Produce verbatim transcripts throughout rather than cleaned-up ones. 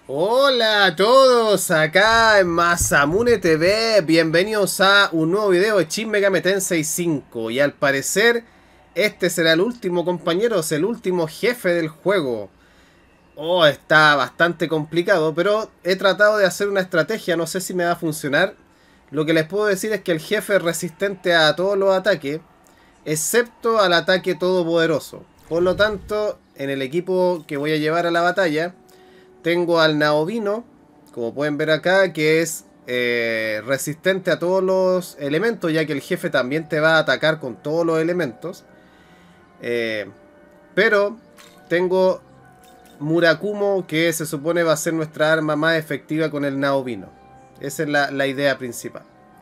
Hola a todos, acá en Masamune T V, bienvenidos a un nuevo video de Shin Megami Tensei cinco. Y al parecer, este será el último, compañeros, el último jefe del juego. Oh, está bastante complicado, pero he tratado de hacer una estrategia, no sé si me va a funcionar. Lo que les puedo decir es que el jefe es resistente a todos los ataques, excepto al ataque todopoderoso. Por lo tanto, en el equipo que voy a llevar a la batalla, tengo al Naobino, como pueden ver acá, que es eh, resistente a todos los elementos, ya que el jefe también te va a atacar con todos los elementos. Eh, pero tengo Murakumo, que se supone va a ser nuestra arma más efectiva con el Naobino. Esa es la, la idea principal.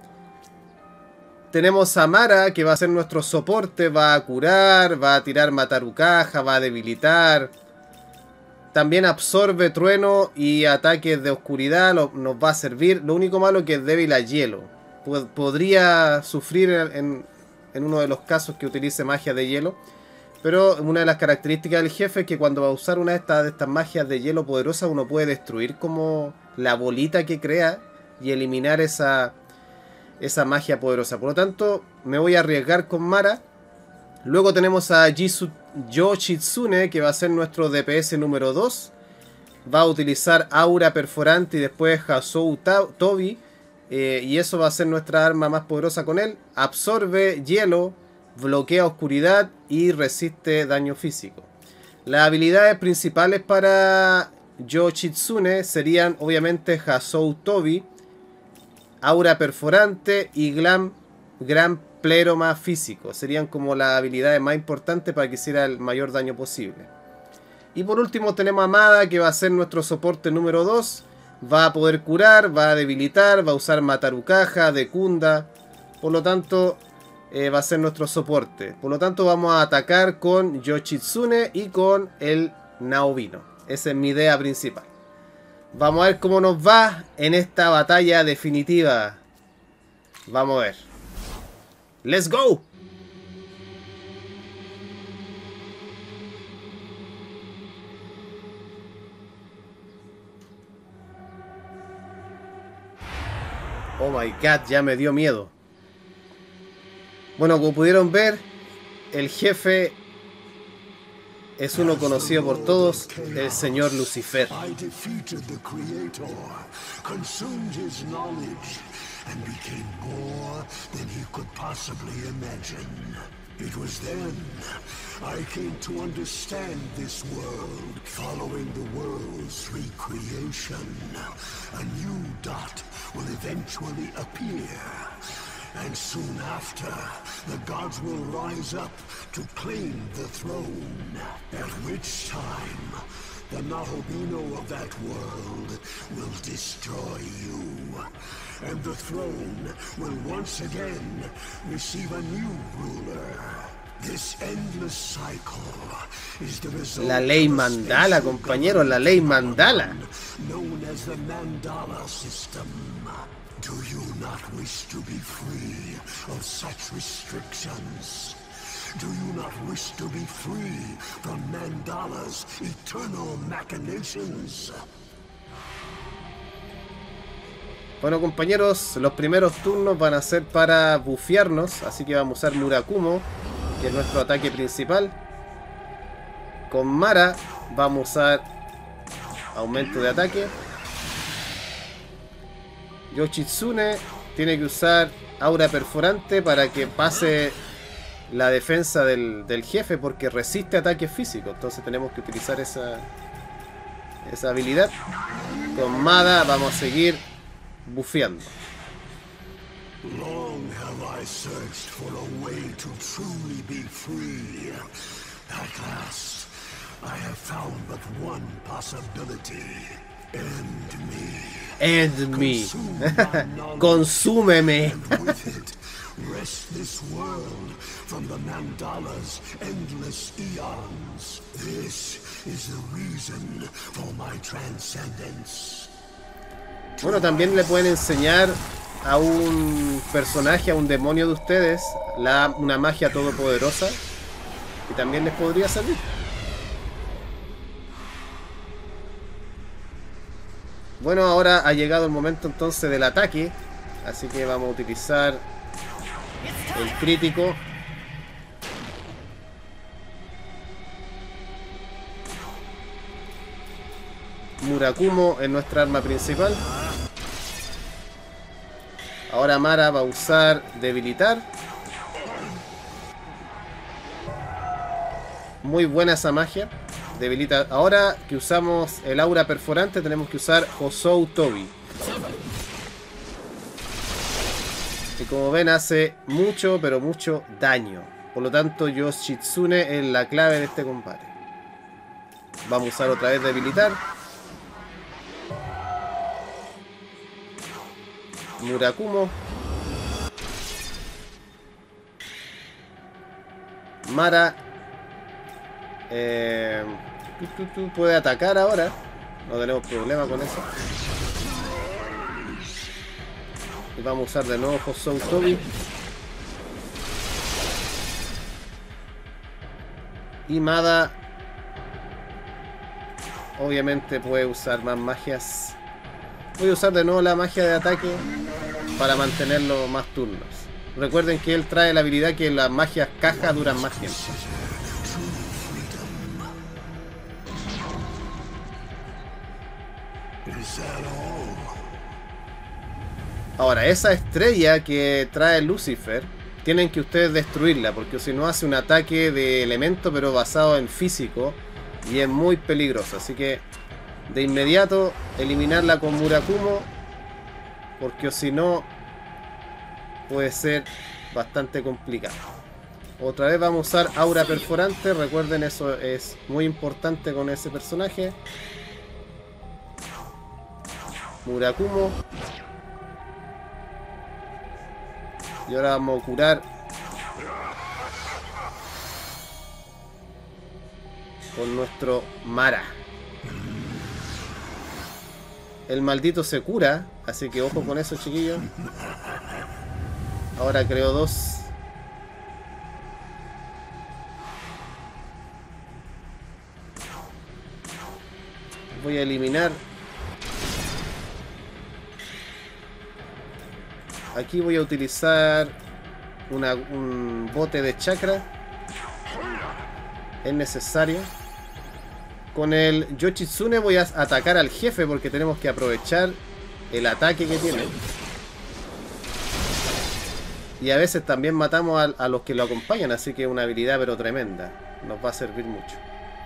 Tenemos a Mara, que va a ser nuestro soporte, va a curar, va a tirar Matarucaja, va a debilitar. También absorbe trueno y ataques de oscuridad, lo, nos va a servir. Lo único malo que es débil a hielo. Pod podría sufrir en, en uno de los casos que utilice magia de hielo. Pero una de las características del jefe es que cuando va a usar una de estas, de estas magias de hielo poderosas, uno puede destruir como la bolita que crea y eliminar esa, esa magia poderosa. Por lo tanto, me voy a arriesgar con Mara. Luego tenemos a Jisoo Yoshitsune, que va a ser nuestro D P S número dos. Va a utilizar Aura Perforante y después Hasou Tobi. Eh, y eso va a ser nuestra arma más poderosa con él. Absorbe hielo, bloquea oscuridad y resiste daño físico. Las habilidades principales para Yoshitsune serían obviamente Hasou Tobi, Aura Perforante y Glam, Gran Pleroma Físico. Serían como las habilidades más importantes para que hiciera el mayor daño posible. Y por último tenemos a Mada, que va a ser nuestro soporte número dos. Va a poder curar, va a debilitar, va a usar Matarucaja, Dekunda. Por lo tanto, eh, va a ser nuestro soporte. Por lo tanto, vamos a atacar con Yoshitsune y con el Naobino. Esa es mi idea principal. Vamos a ver cómo nos va en esta batalla definitiva. Vamos a ver. ¡Let's go! Oh my god, ya me dio miedo. Bueno, como pudieron ver, el jefe es uno conocido por todos, el señor Lucifer. And became more than he could possibly imagine. It was then I came to understand this world. Following the world's recreation, a new dot will eventually appear. And soon after, the gods will rise up to claim the throne. At which time, the Naobino of that world will destroy you. And the throne will once again receive a new ruler. This endless cycle is the result. La ley Mandala, compañero, la ley Mandala. Known as the Mandala system. Do you not wish to be free of such restrictions? Do you not wish to be free from Mandala's eternal machinations? Bueno, compañeros, los primeros turnos van a ser para bufearnos, así que vamos a usar Murakumo, que es nuestro ataque principal. Con Mara vamos a usar aumento de ataque. Yoshitsune tiene que usar Aura Perforante para que pase la defensa del, del jefe, porque resiste ataques físicos. Entonces tenemos que utilizar esa, esa habilidad. Con Mada vamos a seguir bufeando. Long have I searched for a way to truly be free. At last, I have found but one possibility. End me. End me. Consúmeme. And with it, wrest this world from the Mandala's endless eons. This is the reason for my transcendence. Bueno, también le pueden enseñar a un personaje, a un demonio de ustedes, la, una magia todopoderosa, y también les podría servir. Bueno, ahora ha llegado el momento entonces del ataque. Así que vamos a utilizar el crítico. Murakumo es nuestra arma principal. Ahora Mara va a usar debilitar. Muy buena esa magia. Debilita. Ahora que usamos el aura perforante, tenemos que usar Hosou Tobi. Y como ven, hace mucho, pero mucho daño. Por lo tanto, Yoshitsune es la clave de este combate. Vamos a usar otra vez debilitar. Murakumo. Mara eh, tú, tú, tú, puede atacar ahora. No tenemos problema con eso. Y vamos a usar de nuevo Hosou Tobi. Y Mada obviamente puede usar más magias. Voy a usar de nuevo la magia de ataque para mantenerlo más turnos. Recuerden que él trae la habilidad que las magias caja duran más tiempo. Ahora, esa estrella que trae Lucifer, tienen que ustedes destruirla, porque si no hace un ataque de elemento pero basado en físico y es muy peligroso. Así que de inmediato eliminarla con Murakumo, porque si no puede ser bastante complicado. Otra vez vamos a usar aura perforante. Recuerden, eso es muy importante con ese personaje. Murakumo. Y ahora vamos a curar con nuestro Mara. El maldito se cura, así que ojo con eso, chiquillos. Ahora creo dos. Voy a eliminar. Aquí voy a utilizar una, un bote de chakra. Es necesario. Con el Yoshitsune voy a atacar al jefe porque tenemos que aprovechar el ataque que tiene. Y a veces también matamos a, a los que lo acompañan, así que es una habilidad pero tremenda. Nos va a servir mucho.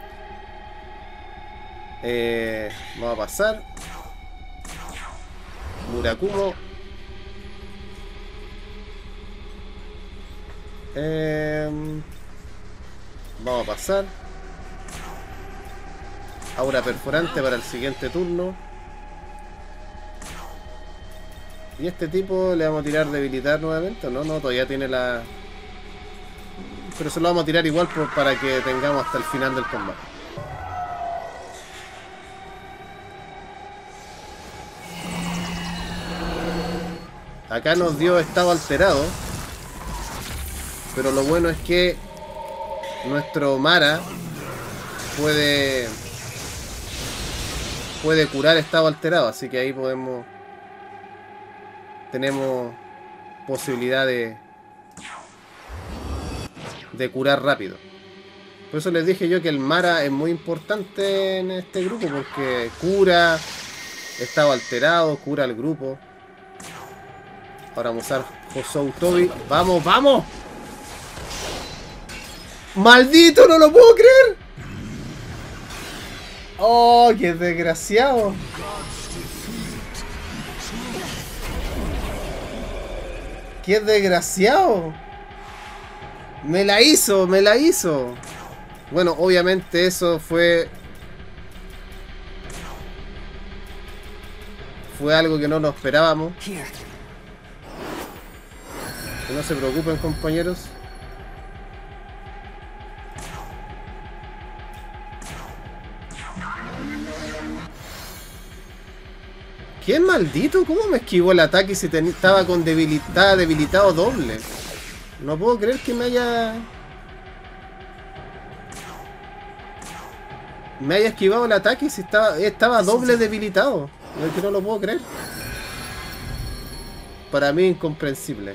Eh, vamos a pasar. Murakumo. Eh, vamos a pasar. Aura perforante para el siguiente turno. Y este tipo le vamos a tirar debilitar nuevamente, ¿o no? No, todavía tiene la... Pero se lo vamos a tirar igual por, para que tengamos hasta el final del combate. Acá nos dio estado alterado. Pero lo bueno es que nuestro Mara puede... puede curar estado alterado, así que ahí podemos... tenemos posibilidad de de curar rápido. Por eso les dije yo que el Mara es muy importante en este grupo, porque cura estado alterado, cura al grupo. Ahora vamos a usar Hosou Tobi. ¡Vamos, vamos! ¡Maldito! ¡No lo puedo creer! ¡Oh, qué desgraciado! ¡Qué desgraciado! Me la hizo, me la hizo. Bueno, obviamente eso fue... Fue algo que no nos esperábamos. Que no se preocupen, compañeros. ¿Qué maldito? ¿Cómo me esquivó el ataque si estaba con debilitado, debilitado doble? No puedo creer que me haya... Me haya esquivado el ataque si estaba, estaba doble debilitado. No, es que no lo puedo creer. Para mí incomprensible.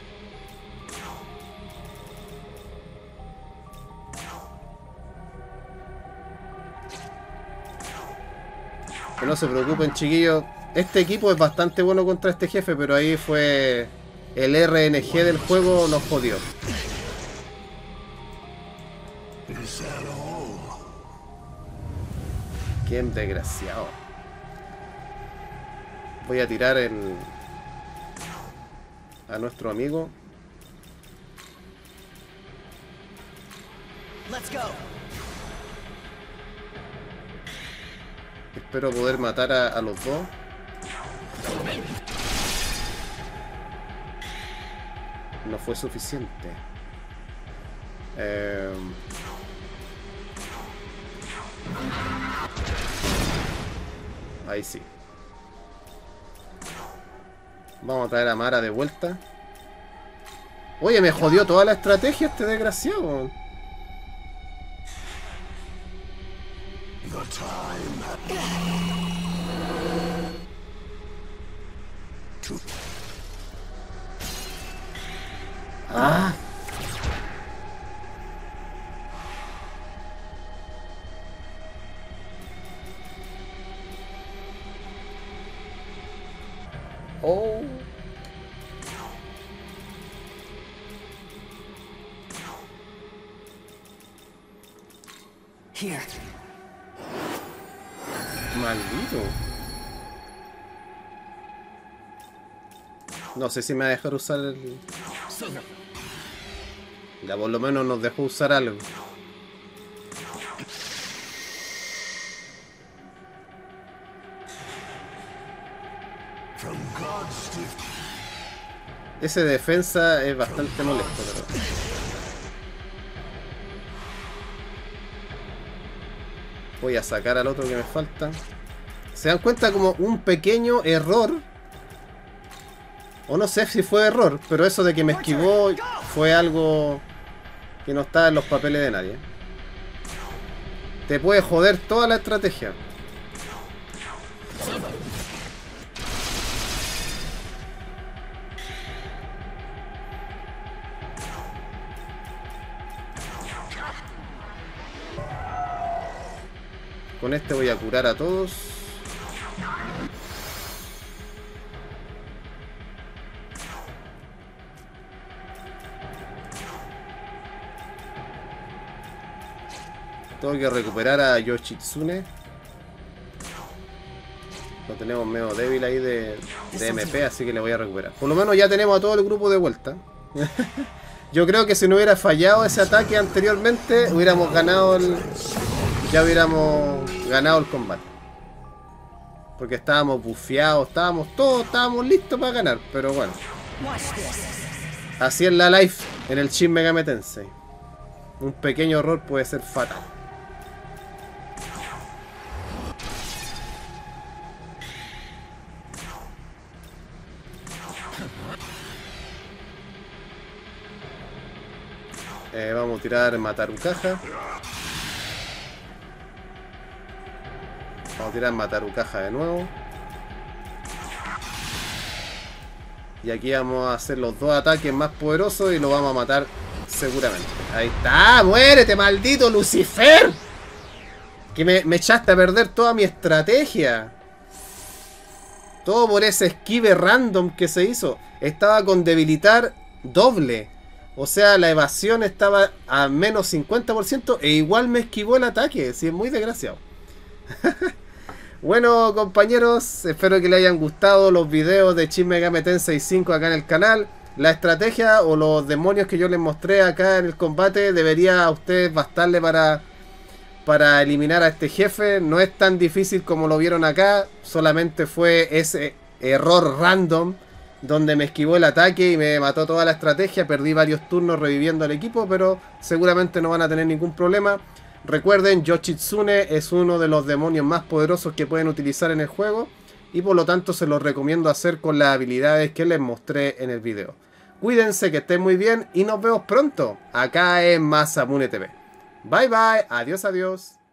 Que no se preocupen, chiquillos. Este equipo es bastante bueno contra este jefe, pero ahí fue el R N G del juego, nos jodió. Qué desgraciado. Voy a tirar el... a nuestro amigo. Let's go. Espero poder matar a, a los dos. No fue suficiente. Eh... Ahí sí. Vamos a traer a Mara de vuelta. Oye, me jodió toda la estrategia este desgraciado. Ah. Oh. Here. Maldito. No sé si me va a dejar usar el... Ya por lo menos nos dejó usar algo. Ese defensa es bastante molesto, pero... Voy a sacar al otro que me falta. ¿Se dan cuenta como un pequeño error? O no sé si fue error, pero eso de que me esquivó fue algo que no está en los papeles de nadie. Te puede joder toda la estrategia. Con este voy a curar a todos. Tengo que recuperar a Yoshitsune. Lo tenemos medio débil ahí de, de M P, así que le voy a recuperar. Por lo menos ya tenemos a todo el grupo de vuelta. Yo creo que si no hubiera fallado ese ataque anteriormente, hubiéramos ganado el... Ya hubiéramos ganado el combate. Porque estábamos bufeados, estábamos todos, estábamos listos para ganar. Pero bueno. Así es la life en el Shin Megami Tensei. Un pequeño error puede ser fatal. Eh, vamos a tirar Matarucaja. Vamos a tirar Matarucaja de nuevo. Y aquí vamos a hacer los dos ataques más poderosos y lo vamos a matar seguramente. Ahí está. ¡Muérete, maldito Lucifer! Que me, me echaste a perder toda mi estrategia. Todo por ese esquive random que se hizo. Estaba con debilitar doble. O sea, la evasión estaba a menos cincuenta por ciento e igual me esquivó el ataque. Sí, es muy desgraciado. Bueno, compañeros, espero que les hayan gustado los videos de Shin Megami Tensei cinco acá en el canal. La estrategia o los demonios que yo les mostré acá en el combate debería a ustedes bastarle para, para eliminar a este jefe. No es tan difícil como lo vieron acá, solamente fue ese error random donde me esquivó el ataque y me mató toda la estrategia. Perdí varios turnos reviviendo al equipo, pero seguramente no van a tener ningún problema. Recuerden, Yoshitsune es uno de los demonios más poderosos que pueden utilizar en el juego y por lo tanto se los recomiendo hacer con las habilidades que les mostré en el video. Cuídense, que estén muy bien y nos vemos pronto acá en Masamune T V. Bye bye, adiós adiós.